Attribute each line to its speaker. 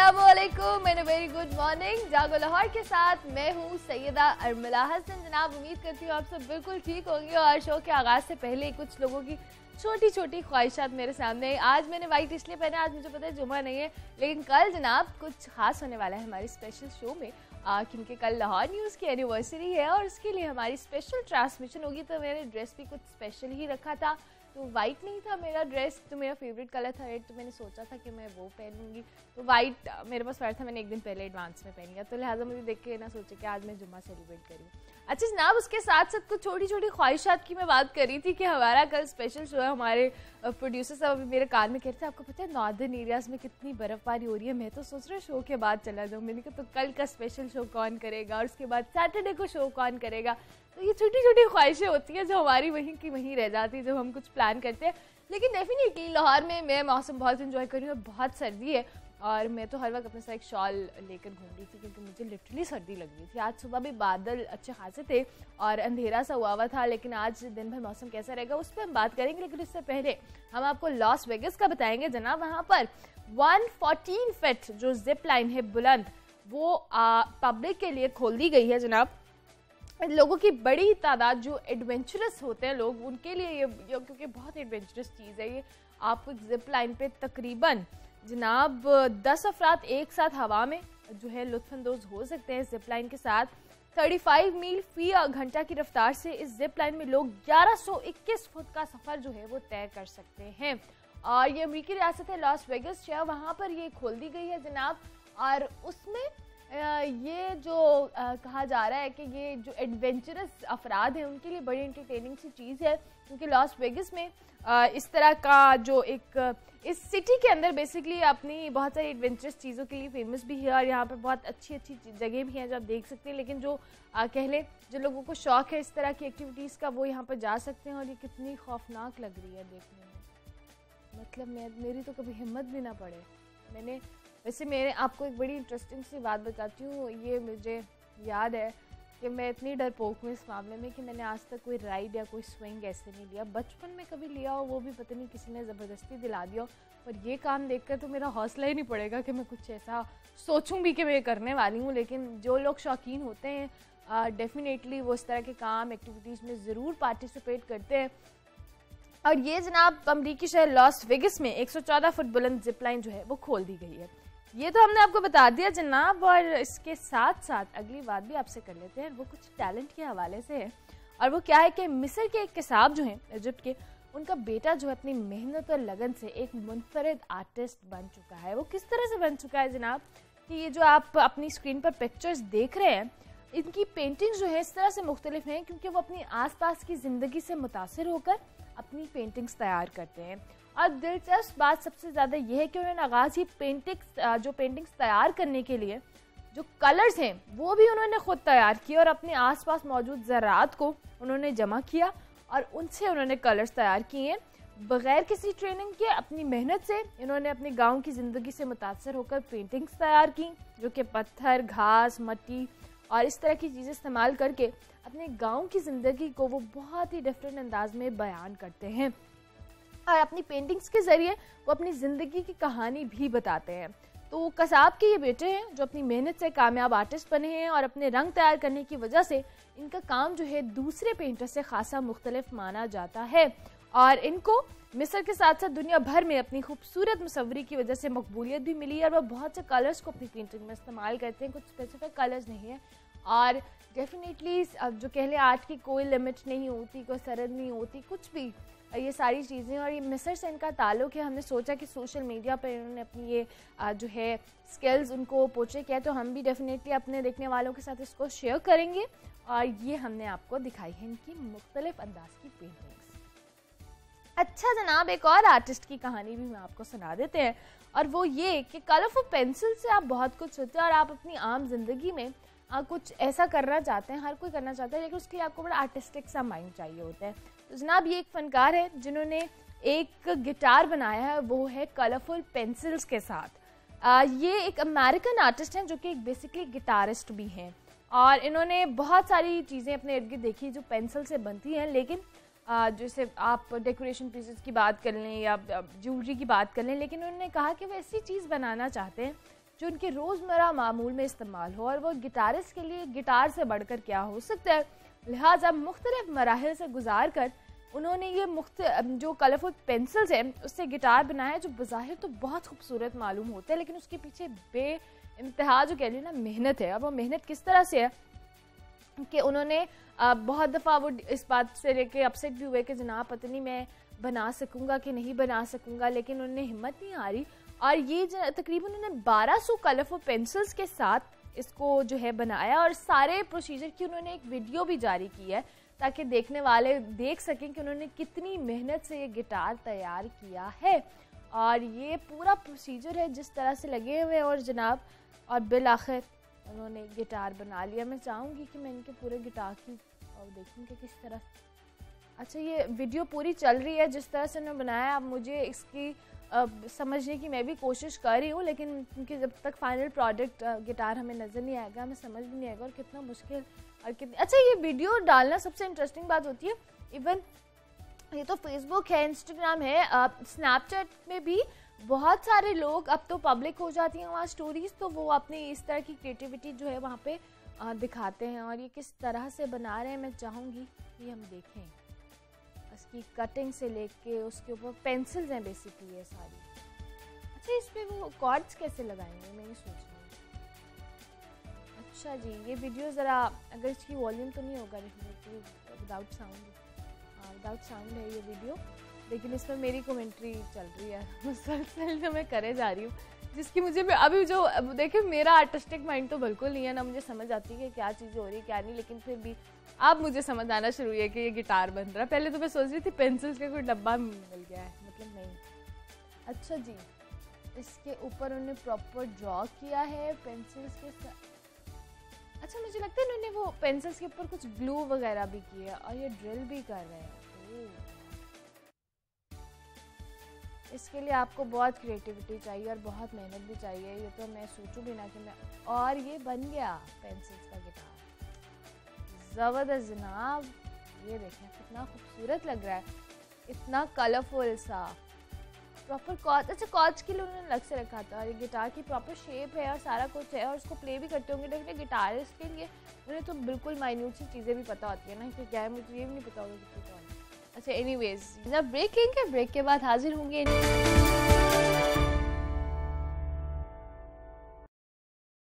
Speaker 1: अस्सलामुअलैकुम and very good morning. जागो लाहौर के साथ मैं हूँ सैयदा अरमला हसन। जनाब, उम्मीद करती हूँ आप सब बिल्कुल ठीक होंगे और शो के आगाज़ से पहले कुछ लोगों की छोटी छोटी ख्वाहिशात मेरे सामने। आज मैंने वाइट इसलिए पहना, आज मुझे पता है जुमा नहीं है, लेकिन कल जनाब कुछ खास होने वाला है हमारे स्पेशल शो में, क्योंकि कल लाहौर न्यूज़ की एनिवर्सरी है और उसके लिए हमारी स्पेशल ट्रांसमिशन होगी। तो मैंने ड्रेस भी कुछ स्पेशल ही रखा था। तो वाइट नहीं था मेरा ड्रेस, तो मेरा फेवरेट कलर था रेड, तो मैंने सोचा था कि मैं वो पहनूंगी। तो वाइट मेरे पास वाइट था, मैंने एक दिन पहले एडवांस में पहन लिया, तो लिहाजा मुझे देख के ना सोचे कि आज मैं जुम्मा सेलिब्रेट करूँ। अच्छा जनाब, उसके साथ साथ कुछ छोटी छोटी ख्वाहिशात की मैं बात कर रही थी कि हमारा कल स्पेशल शो है। हमारे प्रोड्यूसर साहब अभी मेरे कान में कह रहे थे, आपको पता है नॉर्दर्न एरियाज में कितनी बर्फबारी हो रही है, मैं तो सोच रही हूँ शो के बाद चला जाऊँ। मैंने कहा तो कल का स्पेशल शो कौन करेगा और उसके बाद सैटरडे को शो कौन करेगा। तो ये छोटी छोटी ख्वाहिशें होती हैं जो हमारी वहीं की वहीं रह जाती है जब हम कुछ प्लान करते हैं। लेकिन डेफिनेटली लाहौर में मैं मौसम बहुत इंजॉय कर रही हूँ, बहुत सर्दी है और मैं तो हर वक्त अपने साथ एक शॉल लेकर घूम रही थी क्योंकि मुझे लिटरली सर्दी लग रही थी। आज सुबह भी बादल अच्छे खासे थे और अंधेरा सा हुआ था, लेकिन आज दिन भर मौसम कैसा रहेगा उस पर हम बात करेंगे। लेकिन इससे पहले हम आपको लॉस वेगस का बताएंगे। जनाब, वहाँ पर 114 फीट जो जिप लाइन है बुलंद, वो पब्लिक के लिए खोल दी गई है। जनाब, लोगों की बड़ी तादाद जो एडवेंचरस होते हैं लोग, उनके लिए ये क्योंकि बहुत एडवेंचरस चीज़ है ये। आपको जिप लाइन पे तकरीबन जनाब 10 अफराद एक साथ हवा में जो है लुत्फानंदोज हो सकते हैं जिप लाइन के साथ। 35 मील फी घंटा की रफ्तार से इस जिप लाइन में लोग 1121 फुट का सफ़र जो है वो तय कर सकते हैं। और ये अमेरिकी रियासत है लॉस वेगस शहर, वहाँ पर ये खोल दी गई है जनाब। और उसमें ये जो कहा जा रहा है कि ये जो एडवेंचरस अफराद हैं उनके लिए बड़ी एंटरटेनिंग सी चीज़ है, क्योंकि लॉस वेगस में इस तरह का जो एक इस सिटी के अंदर बेसिकली अपनी बहुत सारी एडवेंचरस चीज़ों के लिए फेमस भी है और यहाँ पर बहुत अच्छी अच्छी जगह भी हैं जो आप देख सकते हैं। लेकिन जो कह लें जो लोगों को शौक़ है इस तरह की एक्टिविटीज़ का, वो यहाँ पर जा सकते हैं। और ये कितनी खौफनाक लग रही है देखने में, मतलब मेरी तो कभी हिम्मत भी ना पड़े। वैसे मेरे आपको एक बड़ी इंटरेस्टिंग सी बात बताती हूँ। ये मुझे याद है कि मैं इतनी डरपोक हूँ इस मामले में कि मैंने आज तक कोई राइड या कोई स्विंग ऐसे नहीं लिया। बचपन में कभी लिया हो, वो भी पता नहीं किसी ने ज़बरदस्ती दिला दिया हो, पर ये काम देखकर तो मेरा हौसला ही नहीं पड़ेगा कि मैं कुछ ऐसा सोचूं भी कि मैं करने वाली हूँ। लेकिन जो लोग शौकीन होते हैं डेफिनेटली वो इस तरह के काम एक्टिविटीज़ में ज़रूर पार्टिसिपेट करते हैं। और ये जनाब अमरीकी शहर लॉस वेगस में 114 फुट बुलंद जिप लाइन जो है वो खोल दी गई है। ये तो हमने आपको बता दिया जनाब, और इसके साथ साथ अगली बात भी आपसे कर लेते हैं। वो कुछ टैलेंट के हवाले से है, और वो क्या है कि मिस्र के एक किसाब जो हैं इजिप्ट के, उनका बेटा जो है अपनी मेहनत और लगन से एक मुनफरिद आर्टिस्ट बन चुका है। वो किस तरह से बन चुका है जनाब कि ये जो आप अपनी स्क्रीन पर पिक्चर्स देख रहे हैं, इनकी पेंटिंग्स जो है इस तरह से मुख्तलिफ हैं क्योंकि वो अपनी आसपास की ज़िंदगी से मुतासिर होकर अपनी पेंटिंग्स तैयार करते हैं। और दिलचस्प बात सबसे ज़्यादा ये है कि उन्होंने आगाज़ ही पेंटिंग्स तैयार करने के लिए जो कलर्स हैं वो भी उन्होंने ख़ुद तैयार किए और अपने आसपास मौजूद ज़रात को उन्होंने जमा किया और उनसे उन्होंने कलर्स तैयार किए बग़ैर किसी ट्रेनिंग के। अपनी मेहनत से इन्होंने अपने गांव की ज़िंदगी से मुतासर होकर पेंटिंग्स तैयार की, जो कि पत्थर, घास, मिट्टी और इस तरह की चीज़ें इस्तेमाल करके अपने गाँव की ज़िंदगी को वो बहुत ही डिफरेंट अंदाज में बयान करते हैं। और अपनी पेंटिंग्स के ज़रिए वो अपनी ज़िंदगी की कहानी भी बताते हैं। तो कसाब के ये बेटे हैं जो अपनी मेहनत से कामयाब आर्टिस्ट बने हैं और अपने रंग तैयार करने की वजह से इनका काम जो है दूसरे पेंटर से खासा मुख्तलिफ माना जाता है। और इनको मिस्र के साथ साथ दुनिया भर में अपनी खूबसूरत मुसव्वरी की वजह से मकबूलियत भी मिली और वह बहुत से कलर्स को अपनी पेंटिंग में इस्तेमाल करते हैं, कुछ स्पेसिफिक कलर्स नहीं है। और डेफिनेटली जो कह लें आर्ट की कोई लिमिट नहीं होती, कोई सरहद नहीं होती, कुछ भी ये सारी चीज़ें। और ये मिस्र से इनका ताल्लुक़ है। हमने सोचा कि सोशल मीडिया पर इन्होंने अपनी ये जो है स्किल्स उनको पोर्ट्रे किया, तो हम भी डेफिनेटली अपने देखने वालों के साथ इसको शेयर करेंगे। और ये हमने आपको दिखाई है इनकी मुख्तलिफ अंदाज की पेंटिंग्स। अच्छा जनाब, एक और आर्टिस्ट की कहानी भी मैं आपको सुना देते हैं, और वो ये कि कलरफुल पेंसिल से आप बहुत कुछ सोचते हैं और आप अपनी आम जिंदगी में कुछ ऐसा करना चाहते हैं, हर कोई करना चाहता है, लेकिन उसके लिए आपको बड़ा आर्टिस्टिक सा माइंड चाहिए होता है। तो जनाब ये एक फ़नकार है जिन्होंने एक गिटार बनाया है, वो है कलरफुल पेंसिल्स के साथ। ये एक अमेरिकन आर्टिस्ट हैं जो कि एक बेसिकली गिटारिस्ट भी हैं, और इन्होंने बहुत सारी चीज़ें अपने इर्द गिर्द देखी जो पेंसिल से बनती हैं। लेकिन जैसे आप डेकोरेशन पीसेस की बात कर लें या ज्वेलरी की बात कर लें, लेकिन उन्होंने कहा कि वो ऐसी चीज़ बनाना चाहते हैं जो उनके रोज़मर्रा मामूल में इस्तेमाल हो, और वो गिटारिस्ट के लिए गिटार से बढ़कर क्या हो सकता है। लिहाजा मुख्तलिफ मराहिल से गुजार कर उन्होंने ये जो कलरफुल पेंसिल्स हैं उससे गिटार बनाया, जो बज़ाहिर तो बहुत खूबसूरत मालूम होता है, लेकिन उसके पीछे इंतहा जो कह ली ना मेहनत है। अब वो मेहनत किस तरह से है कि उन्होंने बहुत दफ़ा वो इस बात से लेके अपसेट भी हुए कि जनाब पता नहीं मैं बना सकूँगा कि नहीं बना सकूँगा, लेकिन उन्हें हिम्मत नहीं आ रही। और ये तकरीबन उन्होंने 1200 कलरफुल पेंसिल्स के साथ इसको जो है बनाया, और सारे प्रोसीजर की उन्होंने एक वीडियो भी जारी की है ताकि देखने वाले देख सकें कि उन्होंने कितनी मेहनत से ये गिटार तैयार किया है। और ये पूरा प्रोसीजर है जिस तरह से लगे हुए, और जनाब और बिल आखिर उन्होंने गिटार बना लिया। मैं चाहूँगी कि मैं इनके पूरे गिटार की देखूँ कि किस तरह। अच्छा, ये वीडियो पूरी चल रही है जिस तरह से उन्होंने बनाया। अब मुझे इसकी समझने की मैं भी कोशिश कर रही हूँ, लेकिन क्योंकि जब तक फाइनल प्रोडक्ट गिटार हमें नज़र नहीं आएगा, हमें समझ भी नहीं आएगा और कितना मुश्किल और कितनी। अच्छा, ये वीडियो डालना सबसे इंटरेस्टिंग बात होती है। इवन ये तो फेसबुक है, इंस्टाग्राम है, स्नैपचैट में भी बहुत सारे लोग अब तो पब्लिक हो जाती हैं वहाँ स्टोरीज, तो वो अपनी इस तरह की क्रिएटिविटी जो है वहाँ पे दिखाते हैं। और ये किस तरह से बना रहे हैं मैं चाहूँगी कि हम देखें। इसकी कटिंग से लेके उसके ऊपर पेंसिल्स हैं बेसिकली ये सारी। अच्छा, इस पे वो कॉर्ड्स कैसे लगाएंगे मैं ये सोच रही हूँ। अच्छा जी, ये वीडियो ज़रा अगर इसकी वॉल्यूम तो नहीं होगा विदाउट साउंड है ये वीडियो, लेकिन इसमें मेरी कमेंट्री चल रही है मुसलसल जो मैं करे जा रही हूँ, जिसकी मुझे अभी जो देखिए मेरा आर्टिस्टिक माइंड तो बिल्कुल नहीं है ना, मुझे समझ आती है कि क्या चीज़ हो रही है क्या नहीं, लेकिन फिर भी अब मुझे समझ आना शुरू है कि ये गिटार बन रहा है। पहले तो मैं सोच रही थी पेंसिल्स का कोई डब्बा मिल गया है, मतलब नहीं। अच्छा जी, इसके ऊपर उन्होंने प्रॉपर ड्रॉ किया है पेंसिल्स के साथ। अच्छा, मुझे लगता है इन्होंने वो पेंसिल्स के ऊपर कुछ ग्लू वगैरह भी किया और ये ड्रिल भी कर रहे हैं। इसके लिए आपको बहुत क्रिएटिविटी चाहिए और बहुत मेहनत भी चाहिए, ये तो मैं सोचूं भी ना कि मैं। और ये बन गया पेंसिल्स का गिटार, ज़बरदस्त जनाब। ये देखें कितना खूबसूरत लग रहा है, इतना कलरफुल सा प्रॉपर कॉर्ड। अच्छा, कॉर्ड्स के लिए उन्होंने अलग से रखा था, और ये गिटार की प्रॉपर शेप है और सारा कुछ है, और उसको प्ले भी करते होंगे। देखिए गिटारिस्ट के लिए उन्हें तो बिल्कुल माइन्यूट सी चीज़ें भी पता होती है ना कि क्या है, मुझे ये भी नहीं पता होगा कितनी कौन। अच्छा, एनीवेज जब ब्रेक लेंगे, ब्रेक के बाद हाजिर होंगे।